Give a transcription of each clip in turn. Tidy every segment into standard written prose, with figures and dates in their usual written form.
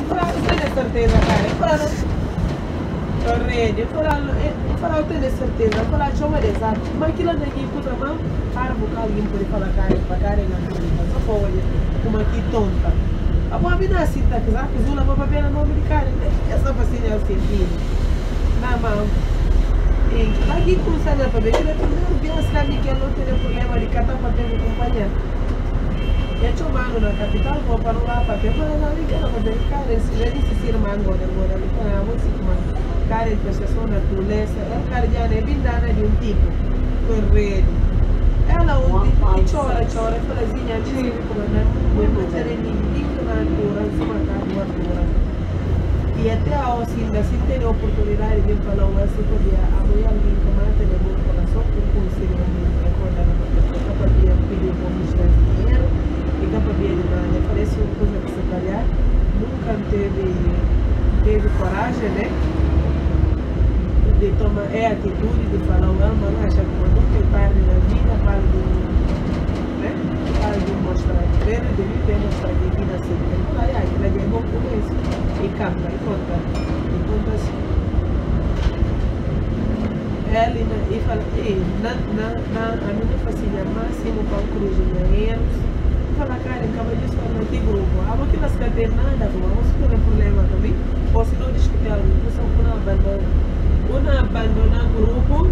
tenho certeza, cara. Torredi, eu tenho certeza. Eu falei, deixa eu ver exato. Mas aquilo daqui, puta, mano, para bocar alguém por falar para cara na clínica. Só for olhar como aqui tonta. A boa vida é assim, tá? Que já que Zula vai ver o nome de cara. Essa vacina é o sentido. Não, mano. Aqui com o Sandra para ver que ele primeiro dia sabe que ele não tem problema de catar papel de companhia. Eu tinha um mano na capital, vou para lá papel, mas não liga para ver cara, se já disse ser mango agora, ele fala muito assim, mano. Cara de processão da natureza, é cara já é bindana de um tipo, correto. Ela um tipo que chora, fala assim, a gente se comandando, muito sereninho, na altura, em cima da altura. E até assim, assim tem a oportunidade de falar o assim, podia apoiar alguém que mata de bom coração, com conselho de acordar na pessoa, para poder pedir um mostrar dinheiro, e para poder de nada. Parece uma coisa que se calhar nunca teve coragem, né? De tomar atitude, de falar o mas acha que quando tem parte na vida, para de, né? Para de mostrar, de viver, mostrar que vida sempre. Ele fala, aquilo é bom por isso. E canta, e conta assim. Ela e fala, a minha família máximo para o cruz de dinheiros. Fala, cara, acaba disso para aqui grupo. A que nós não tem nada, vamos ter um problema também. Ou se não discutir algo, só quando abandonar o grupo,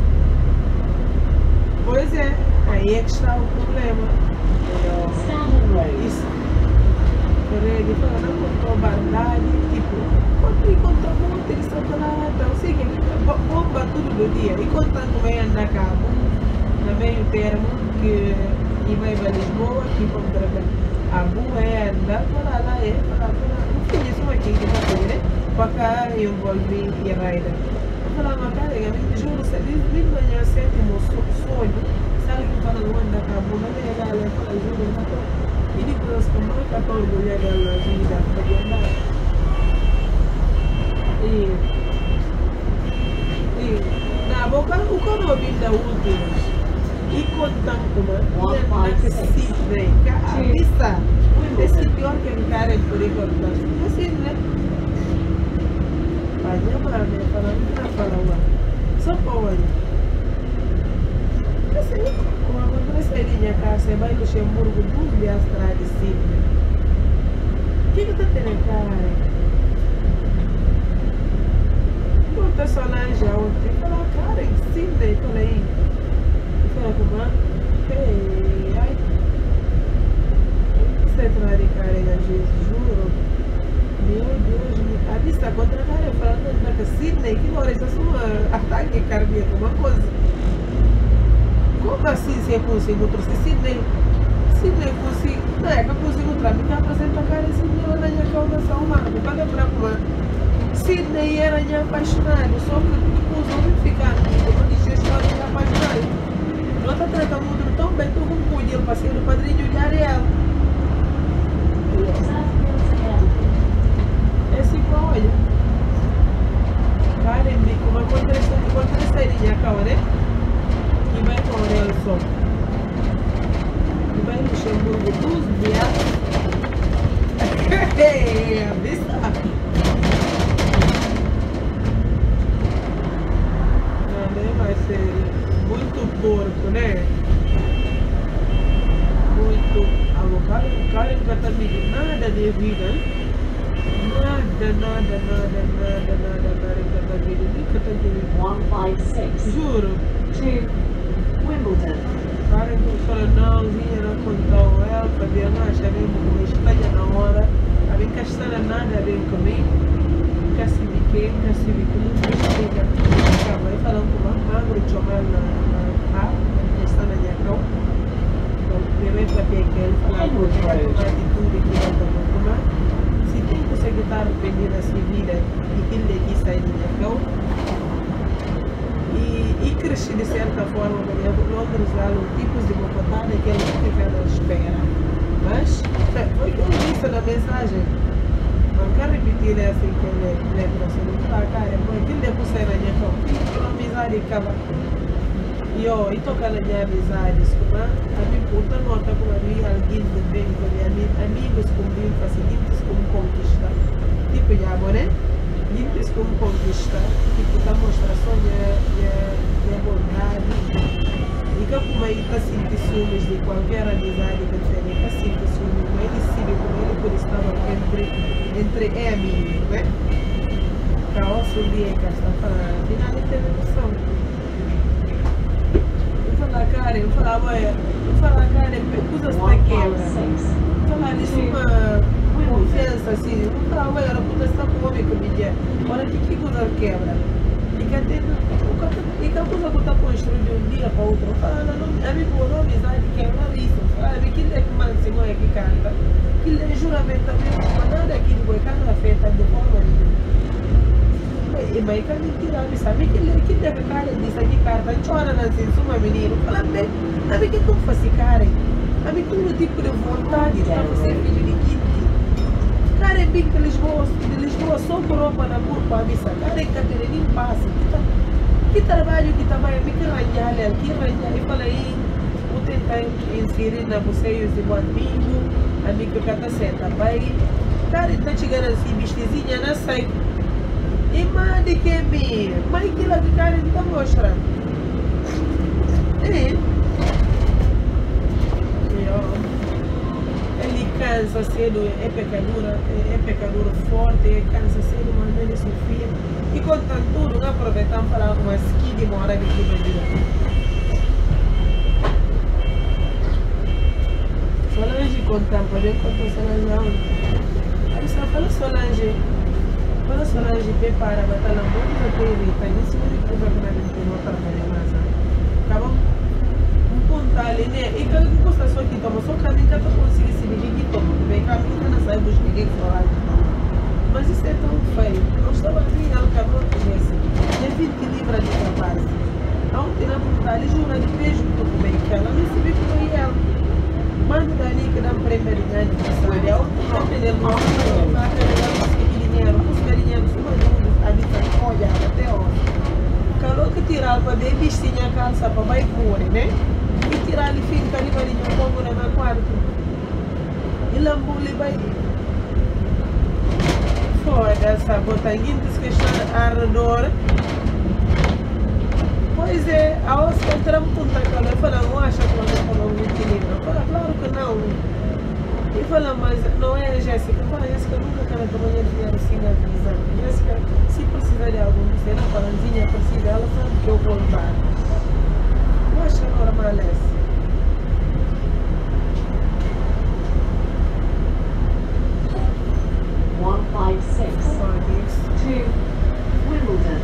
pois é, aí é que está o problema. Isso. Ele fala, não contou verdade, tipo, quando encontra muito, eles estão falando, então, sim, bomba tudo do dia. E quando tanto vai andar a cabo, no meio termo, que e vai para Lisboa, que contra a boa é andar para lá, não conheço uma aqui que está fazendo, para cá eu envolvi e raida. Eu falava, cara, eu juro, se eles me ganhar sétimo sonho, sabe que fala do andar a cabo, não é legal, eu falo, juro, não estou. E depois, como é que eu estou olhando na vida para andar? E na boca, o que eu ouvi da última? E contando como é que se vê, a vista, esse pior que o cara é por enquanto, assim, né? Vai chamar, né? Falando que não fala lá. Só pode. Assim, como acontece aí na minha casa, você vai no Luxemburgo, 2 dias atrás de Sydney. O que está tendo, cara? Um personagem ontem, fala, cara, em Sydney, fala aí. Fala como é? Ai. Você entrar de carga, Jesus, juro. Meu Deus, a vista contra a cara, falando da Sydney, que hora isso é um ataque cardíaco, uma coisa. Como assim se eu consigo trouxe Sydney consigo, não é que eu consigo tramitar, apresenta a cara e Sydney ela na minha causação humana, para lembrar como Sydney era minha apaixonada, só que depois não me ficar, como eu disse, eu estava minha apaixonada. Não está tratando o mundo tão bem, como pude, eu passei no padrinho de Ariel. É assim, olha. Cara, como aconteceria, calma, né? E vai com o Ariel só. E vai no Luxemburgo 2 dias. Vista? Não, nem vai ser muito porco, né? Muito avocado. O cara nunca tá medindo nada de vida, né? Nada tá medindo. Nunca tá medindo. 156. Juro. To Wimbledon. O cara não fala, não, vinha, não contou ela, fazia, não, achava uma estranha na hora. A mim castanha nada a ver comigo. Cacibique, não explica. Acaba aí falando com uma magro de chamar na está na minha cão. Então, primeiro para ver que ele falava com uma atitude que não está tomar. Se tem que conseguir estar arrependido da sua vida e que ele aqui sai da minha cão. E cresci de certa forma, porque outros davam tipos de comportamento que ele não fica à espera. Mas foi o que eu disse na mensagem. Não quero repetir assim que ele lembra assim, não fala, cara, mas aquilo depois sai na minha cão. Aquela amizade acaba. E toca na minha amizade, a mim puta nota como a mim, alguém de bem, amigos com bem facilitos como conquistar. Tipo, que me conquista, tipo, está a mostrar só minha bondade. E que como ele está sentindo ciúmes de qualquer amizade que tem, está sentindo ciúmes, mas ele sabe como ele por estar entre é a minha, né? Caos um dia que está falando, afinal ele teve noção. Eu falar, cara, coisas da quebra. Falar isso uma confiança assim, eu falava, era puta está com o homem comigo. Olha que coisa quebra. E que a coisa que está construindo de um dia para outro, eu falava, amigo, não amizade quebra isso. Falava, aquilo é que máximo é que canta. Aquilo é juramento também, mas nada aquilo que canta afeta do forma de. Mas que mentira, sabe que deve cara disso aqui, carta, chora na suma menino, fala bem, sabe que como faz cara? Sabe todo tipo de vontade para você filho de quinto. Cara é bem de Lisboa só por roupa na burpa a missa, cara é Catarina passa, que trabalho que trabalha, me que ranhar, e fala aí, vou tentar inserir na vocês de bom amigo, amigo que está certa, vai, cara está chegando assim, vestizinha, não sai. E mais de que bem, mas aquilo que o cara está mostrando. Ele cansa cedo, é pecador forte, cansa cedo, mas ele sofria. E contanto tudo, não aproveitamos para falar uma ski de mora aqui no dia. Solange contempla, eu conto Solange aonde? Aí só fala Solange. Quando a Solange prepara a batalha, não pode ter está nisso que vai para a não trabalhar mais. Acabam um ponto ali, né? E cada que custa só que toma, só caminho que tu consegue se dizer que toma, bem caminho que não sai buscar ninguém falar. Mas isso é tão feio. Não estava assim, ela acabou de conhecer. É 20 libras de trabalho. Ontem na ponta ali, jura de beijo tudo bem que ela não se vê como ela. Manda dali que dá um prêmio de ganho de saúde. Ontem está perdendo uma dinheiro, busca dinheiro, suma dúvida, habitante, olha, até hoje. Calor que tirar para ver vestinha a calça para vai cor, né? E tirar ali, fica ali, varinho, como no meu quarto. E lambule vai. Foda-se, botanguinho desqueixando ardor. Pois é, a Oscar entramos com o calor, falando, não acha que eu falou um equilíbrio? Fala, claro que não. E fala, mas não é a Jéssica? Fala, Jéssica nunca quer trabalhar dinheiro assim na visão. Jéssica, se precisar de algum você não fala, Zinha precisa, ela sabe que eu vou levar. Eu acho normal essa. Wimbledon.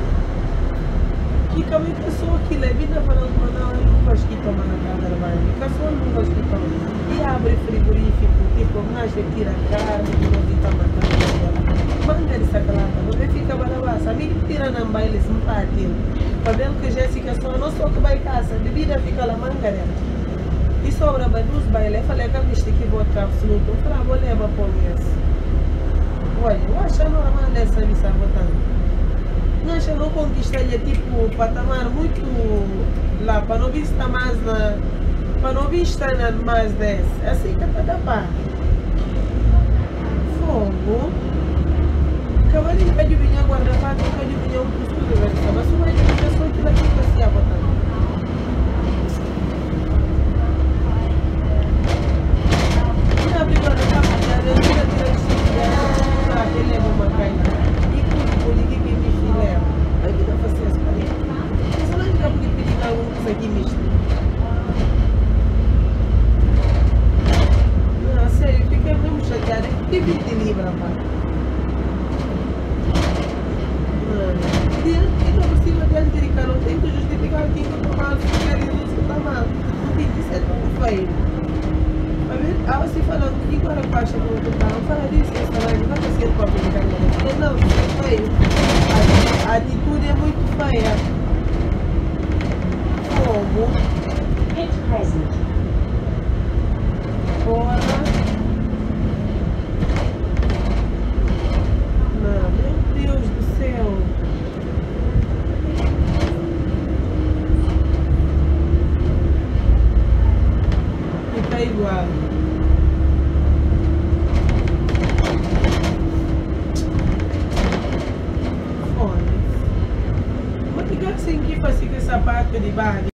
E como é que sou aqui, Levina falando, não, eu não gosto de tomar na casa da mãe. Que só não gosto de tomar. E abre frigorífico, tipo, mas tira carne, não está matando ela. Manga de sacolata, você fica barabassa. A mim tira na baile simpático. Para ver que Jéssica só não só que vai casa, bebida fica lá manga dela. E sobra para duas bailes, eu falei que eu viste que vou ficar absoluto. Eu falei, vou levar para o olha, eu acho normal essa missa votando. Não acho que não conquistaria tipo patamar muito lá, para não vista mais na. Para não vista mais desse. Assim que está da pá. Fogo. Cavalinho pede vinha guarda-fato, pede vinha um cusco de versa. Mas o mais de pessoa que daqui para se abotar. Não abre guarda-fato, eu tira de ele leva uma caída. E por que me filé? Aí que não fazia as paredes. Só não fica porque pedir alguns aqui misto. Não, sério, fiquei mesmo chateada. Que 20 libras, rapaz. E não precisa de anterior, não tem que justificar quem que eu mal, se quer isso que está mal. Não tem que ser tão feio. A você falando que agora baixa no outro carro, fala disso, essa live não vai ser para brincar. Não, isso é feio. A atitude é muito feia. Como? Hit present. Porra. Não, meu Deus do céu. Fica igual. assim que fosse que sapato de barra